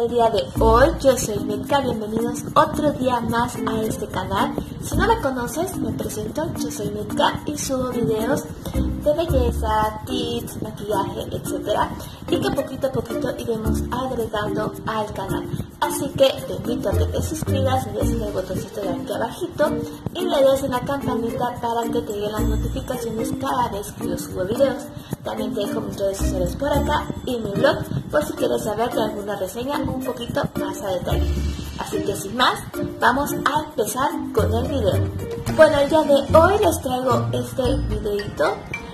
el día de hoy. Yo soy Metka, bienvenidos otro día más a este canal. Si no me conoces, me presento, yo soy Metka y subo videos de belleza, tips, maquillaje, etc. Y que poquito a poquito iremos agregando al canal. Así que te invito a que te suscribas, le des en el botoncito de aquí abajito y le des en la campanita para que te lleguen las notificaciones cada vez que yo subo videos. También te dejo mis redes sociales por acá y mi blog por si quieres saber de alguna reseña un poquito más a detalle. Así que sin más, vamos a empezar con el video. Bueno, el día de hoy les traigo este videito.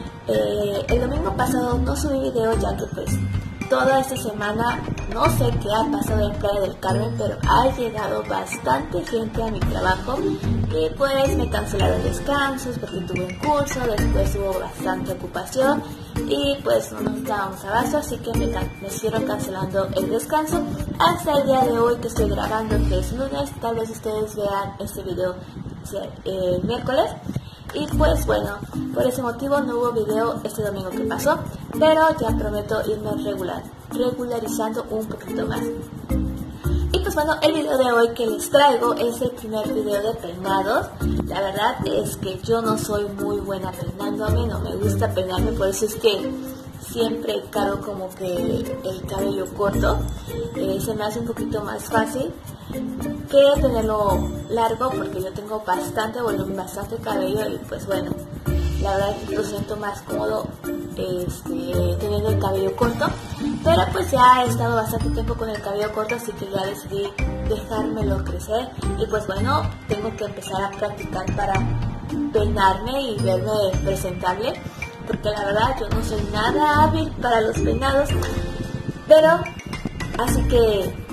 El domingo pasado no subí video ya que pues toda esta semana no sé qué ha pasado en Playa del Carmen, pero ha llegado bastante gente a mi trabajo y pues me cancelaron descansos porque tuve un curso, después hubo bastante ocupación y pues no nos dábamos abasto, así que me siguieron cancelando el descanso hasta el día de hoy que estoy grabando, que es lunes. Tal vez ustedes vean este video el miércoles. Y pues bueno, por ese motivo no hubo video este domingo que pasó, pero ya prometo irme regularizando un poquito más. Y pues bueno, el video de hoy que les traigo es el primer video de peinados. La verdad es que yo no soy muy buena peinándome, no me gusta peinarme, por eso es que siempre cargo como que el cabello corto. Se me hace un poquito más fácil que tenerlo largo porque yo tengo bastante volumen, bastante cabello y pues bueno, la verdad lo siento más cómodo teniendo el cabello corto, pero pues ya he estado bastante tiempo con el cabello corto, así que ya decidí dejármelo crecer y pues bueno, tengo que empezar a practicar para peinarme y verme presentable, porque la verdad yo no soy nada hábil para los peinados, pero así que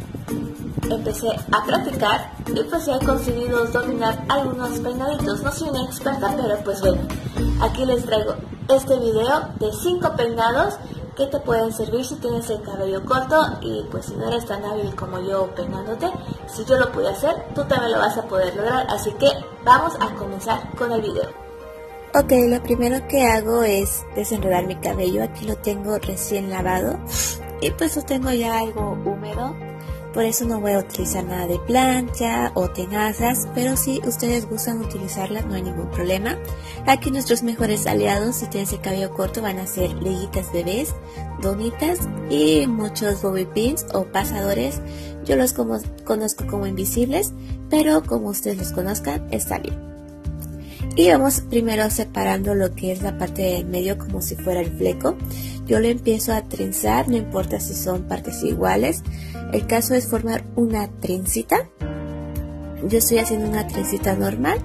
empecé a practicar y pues ya he conseguido dominar algunos peinaditos. No soy una experta, pero pues bueno, aquí les traigo este video de 5 peinados que te pueden servir si tienes el cabello corto y pues si no eres tan hábil como yo peinándote. Si yo lo pude hacer, tú también lo vas a poder lograr, así que vamos a comenzar con el video. Ok, lo primero que hago es desenredar mi cabello. Aquí lo tengo recién lavado y pues lo tengo ya algo húmedo. Por eso no voy a utilizar nada de plancha o tenazas, pero si ustedes gustan utilizarlas no hay ningún problema. Aquí nuestros mejores aliados, si tienes el cabello corto, van a ser liguitas bebés, donitas y muchos bobby pins o pasadores. Yo los conozco como invisibles, pero como ustedes los conozcan, está bien. Y vamos primero separando lo que es la parte del medio como si fuera el fleco. Yo lo empiezo a trenzar, no importa si son partes iguales. El caso es formar una trencita. Yo estoy haciendo una trencita normal.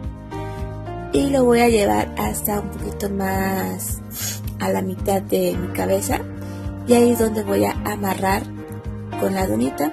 Y lo voy a llevar hasta un poquito más a la mitad de mi cabeza. Y ahí es donde voy a amarrar con la donita,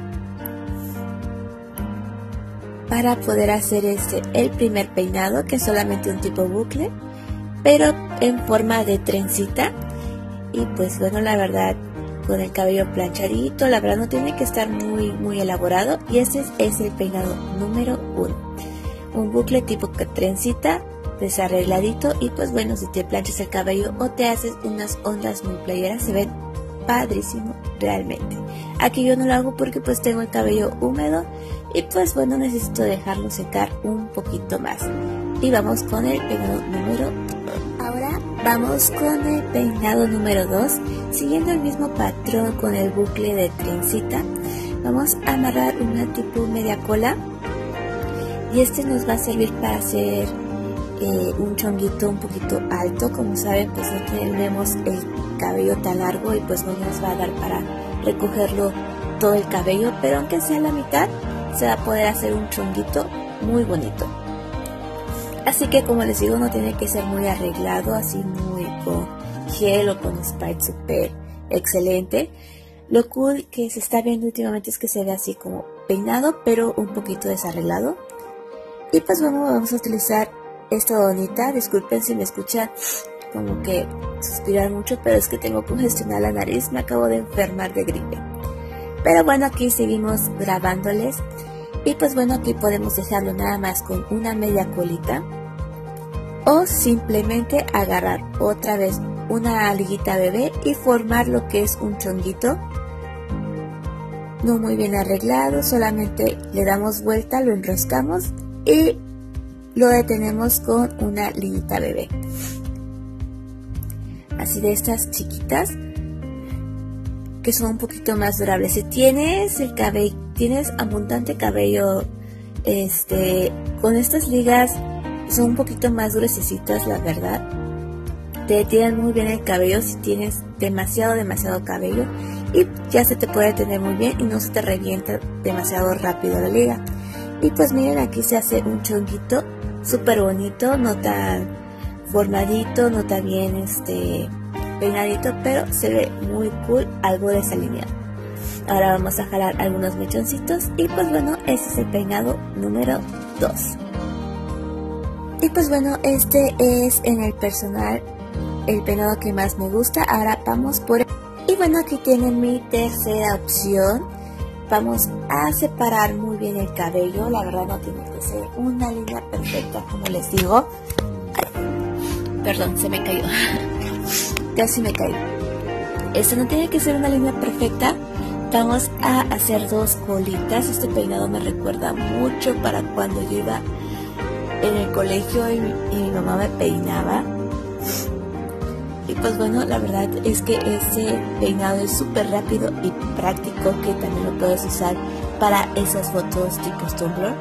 para poder hacer el primer peinado, que es solamente un tipo bucle, pero en forma de trencita. Y pues bueno, la verdad, con el cabello planchadito, la verdad no tiene que estar muy elaborado. Y ese es el peinado número 1, un bucle tipo trencita, desarregladito. Y pues bueno, si te planchas el cabello o te haces unas ondas muy playeras, se ven padrísimo realmente. Aquí yo no lo hago porque pues tengo el cabello húmedo y pues bueno, necesito dejarlo secar un poquito más. Y vamos con el peinado número 2. Ahora vamos con el peinado número 2, siguiendo el mismo patrón con el bucle de trencita. Vamos a amarrar una tipo media cola y nos va a servir para hacer un chonguito un poquito alto. Como saben, pues no tenemos el cabello tan largo y pues no nos va a dar para recogerlo todo el cabello, pero aunque sea la mitad, se va a poder hacer un chonguito muy bonito. Así que como les digo, no tiene que ser muy arreglado, así muy con gel o con spray super excelente. Lo cool que se está viendo últimamente es que se ve así como peinado, pero un poquito desarreglado. Y pues bueno, vamos a utilizar esta donita. Disculpen si me escuchan como que suspirar mucho, pero es que tengo congestionada la nariz, me acabo de enfermar de gripe. Pero bueno, aquí seguimos grabándoles. Y pues bueno, aquí podemos dejarlo nada más con una media colita, o simplemente agarrar otra vez una liguita bebé y formar lo que es un chonguito no muy bien arreglado, solamente le damos vuelta, lo enroscamos y lo detenemos con una liguita bebé. Así de estas chiquitas que son un poquito más durables. Si tienes el cabello, tienes abundante cabello, con estas ligas son un poquito más gruesecitas, la verdad. Te detienen muy bien el cabello si tienes demasiado cabello, y ya se te puede detener muy bien y no se te revienta demasiado rápido la liga. Y pues miren, aquí se hace un chonguito súper bonito, no tan formadito, no tan bien peinadito, pero se ve muy cool, algo desalineado. Ahora vamos a jalar algunos mechoncitos y pues bueno, ese es el peinado número 2. Y pues bueno, este es en el personal el peinado que más me gusta. Ahora vamos por el... Y bueno, aquí tienen mi tercera opción. Vamos a separar muy bien el cabello. La verdad no tiene que ser una línea perfecta, como les digo. Ay, perdón, se me cayó. Casi me cayó. Esto no tiene que ser una línea perfecta. Vamos a hacer dos colitas. Este peinado me recuerda mucho para cuando yo iba en el colegio y mi mamá me peinaba. Y pues bueno, la verdad es que este peinado es súper rápido y práctico, que también lo puedes usar para esas fotos tipo Tumblr.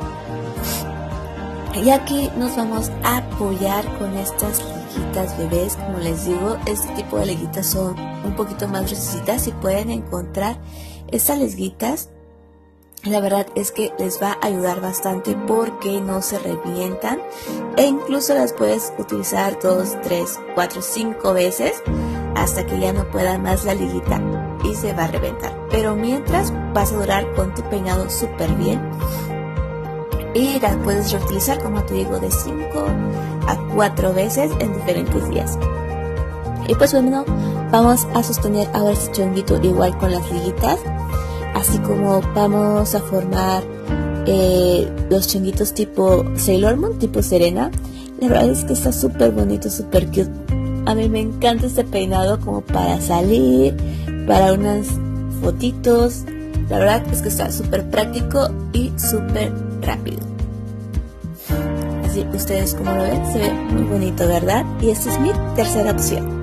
Y aquí nos vamos a apoyar con estas liguitas bebés. Como les digo, este tipo de liguitas son un poquito más gruesitas. Si pueden encontrar estas liguitas, la verdad es que les va a ayudar bastante porque no se revientan, e incluso las puedes utilizar 2, 3, 4, 5 veces hasta que ya no pueda más la liguita y se va a reventar. Pero mientras vas a durar con tu peinado súper bien y la puedes reutilizar, como te digo, de 5 a 4 veces en diferentes días. Y pues bueno, vamos a sostener ahora este chonguito igual con las liguitas. Así como vamos a formar los chonguitos tipo Sailor Moon, tipo Serena. La verdad es que está súper bonito, súper cute. A mí me encanta este peinado como para salir, para unas fotitos. La verdad es que está súper práctico y súper rápido. Así ustedes como lo ven, se ve muy bonito, ¿verdad? Y esta es mi tercera opción.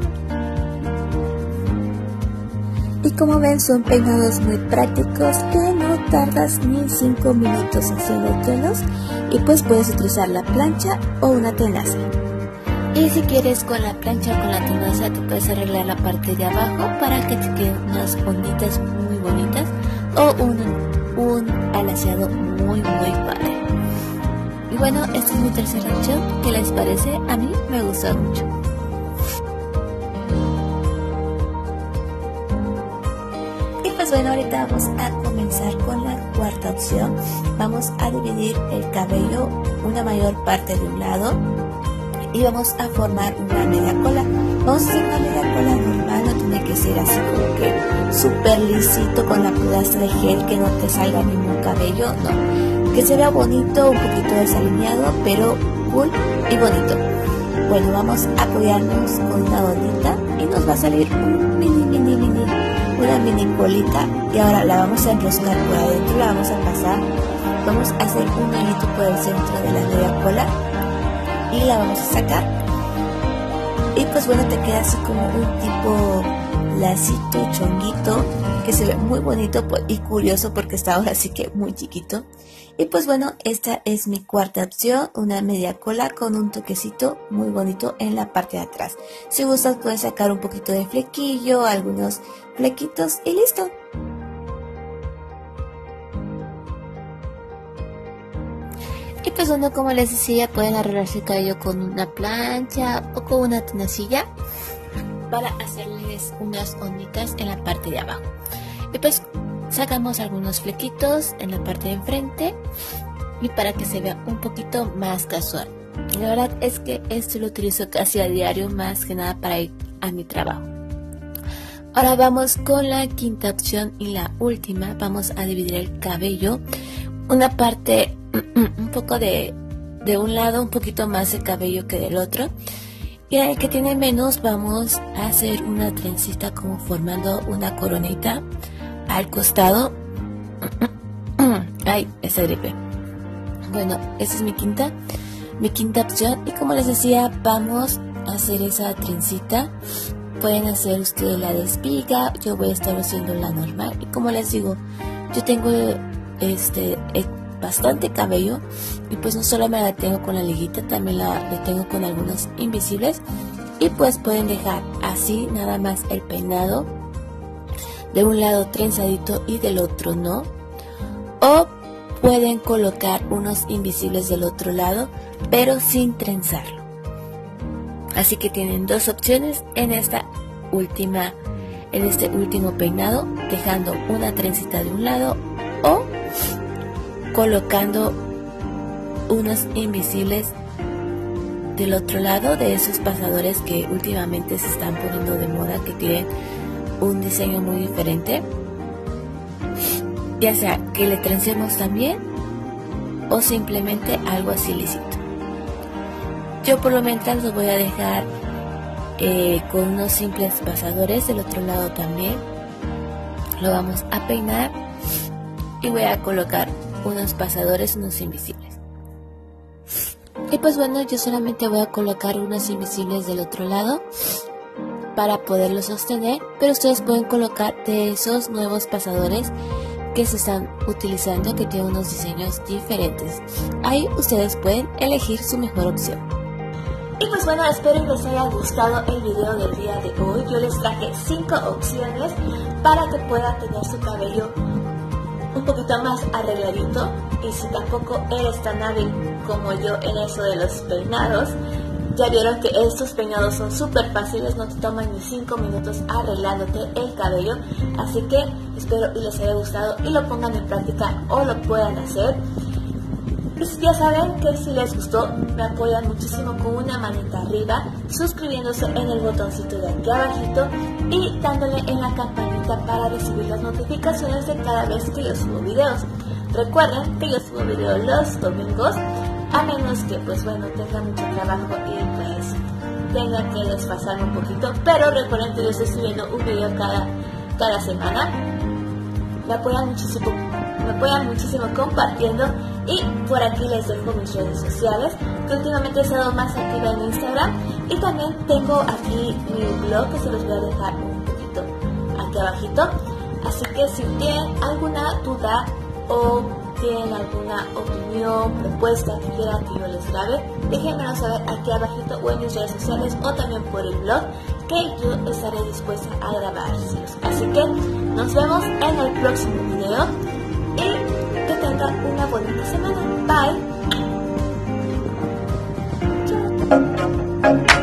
Y como ven, son peinados muy prácticos que no tardas ni 5 minutos haciéndotelos, y pues puedes utilizar la plancha o una tenaza. Y si quieres con la plancha o con la tenaza, te puedes arreglar la parte de abajo para que te queden unas onditas muy bonitas o un alaciado muy padre. Y bueno, esta es mi tercera opción. ¿Qué les parece? A mí me gustó mucho. Pues bueno, ahorita vamos a comenzar con la cuarta opción. Vamos a dividir el cabello una mayor parte de un lado y vamos a formar una media cola. Vamos a hacer una media cola normal, no tiene que ser así como que súper lisito con la plasta de gel, que no te salga ningún cabello, no. Que se vea bonito, un poquito desalineado, pero cool y bonito. Bueno, vamos a apoyarnos con una bolita y nos va a salir un una mini colita, y ahora la vamos a enroscar por adentro, la vamos a pasar, vamos a hacer un hilito por el centro de la media cola y la vamos a sacar. Y pues bueno, te queda así como un tipo lacito, chonguito, que se ve muy bonito y curioso porque está ahora sí que muy chiquito. Y pues bueno, esta es mi cuarta opción, una media cola con un toquecito muy bonito en la parte de atrás. Si gustas puedes sacar un poquito de flequillo, algunos flequitos y listo. Y pues bueno, como les decía, pueden arreglarse el cabello con una plancha o con una tenacilla para hacerles unas onditas en la parte de abajo. Y pues sacamos algunos flequitos en la parte de enfrente y para que se vea un poquito más casual. La verdad es que esto lo utilizo casi a diario, más que nada para ir a mi trabajo. Ahora vamos con la quinta opción y la última. Vamos a dividir el cabello, una parte un poco de un lado, un poquito más de cabello que del otro, y en el que tiene menos vamos a hacer una trencita como formando una coronita al costado, Ay, esa gripe. Bueno, esa es mi quinta opción. Y como les decía, vamos a hacer esa trencita. Pueden hacer ustedes la de espiga, yo voy a estar haciendo la normal. Y como les digo, yo tengo bastante cabello, y pues no solo me la tengo con la liguita, también la tengo con algunos invisibles. Y pues pueden dejar así nada más el peinado, de un lado trenzadito y del otro no, o pueden colocar unos invisibles del otro lado pero sin trenzarlo. Así que tienen dos opciones en este último peinado, dejando una trencita de un lado o colocando unos invisibles del otro lado, de esos pasadores que últimamente se están poniendo de moda, que tienen un diseño muy diferente, ya sea que le trencemos también o simplemente algo así lisito. Yo por lo mientras lo voy a dejar con unos simples pasadores. Del otro lado también lo vamos a peinar y voy a colocar unos pasadores, unos invisibles. Y pues bueno, yo solamente voy a colocar unos invisibles del otro lado para poderlo sostener, pero ustedes pueden colocar de esos nuevos pasadores que se están utilizando, que tienen unos diseños diferentes. Ahí ustedes pueden elegir su mejor opción. Y pues bueno, espero que les haya gustado el video del día de hoy. Yo les traje 5 opciones para que puedan tener su cabello un poquito más arregladito. Y si tampoco eres tan hábil como yo en eso de los peinados, ya vieron que estos peinados son súper fáciles, no te toman ni 5 minutos arreglándote el cabello. Así que espero y les haya gustado y lo pongan en práctica o lo puedan hacer. Y ya saben que si les gustó, me apoyan muchísimo con una manita arriba, suscribiéndose en el botoncito de aquí abajito y dándole en la campanita para recibir las notificaciones de cada vez que yo subo videos. Recuerden que yo subo videos los domingos, a menos que pues bueno tenga mucho trabajo y pues tenga que desfasarme un poquito, pero recuerden que yo estoy subiendo un video cada semana. Me apoyan muchísimo compartiendo. Y por aquí les dejo mis redes sociales, que últimamente he estado más activa en Instagram. Y también tengo aquí mi blog, que se los voy a dejar un poquito aquí abajito. Así que si tienen alguna duda o tienen alguna opinión, propuesta que quieran que yo les grabe, déjenmelo saber aquí abajito o en mis redes sociales o también por el blog, que yo estaré dispuesta a grabárselos. Así que nos vemos en el próximo video y que tengan una bonita semana. Bye. Chao.